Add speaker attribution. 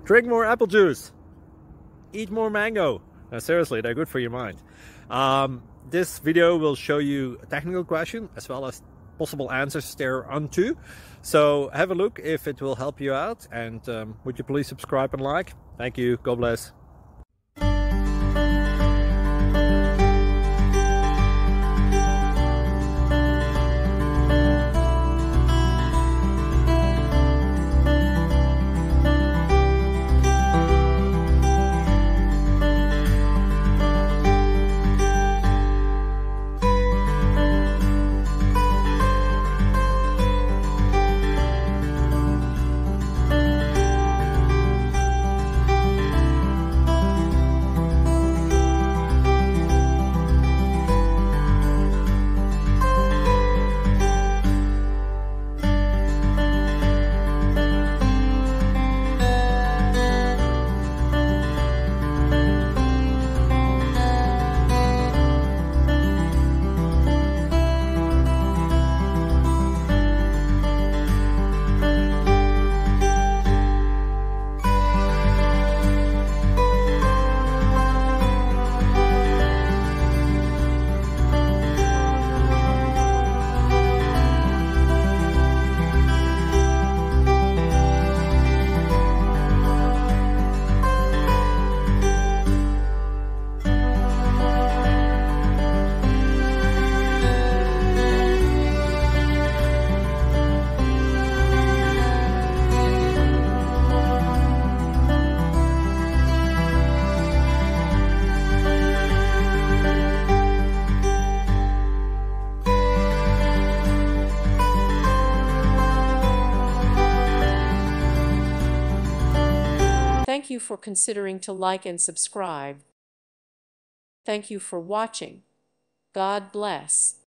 Speaker 1: Drink more apple juice. Eat more mango. No, seriously, they're good for your mind. This video will show you a technical question as well as possible answers thereunto. So have a look if it will help you out, and would you please subscribe and like? Thank you. God bless.
Speaker 2: Thank you for considering to like and subscribe. Thank you for watching. God bless.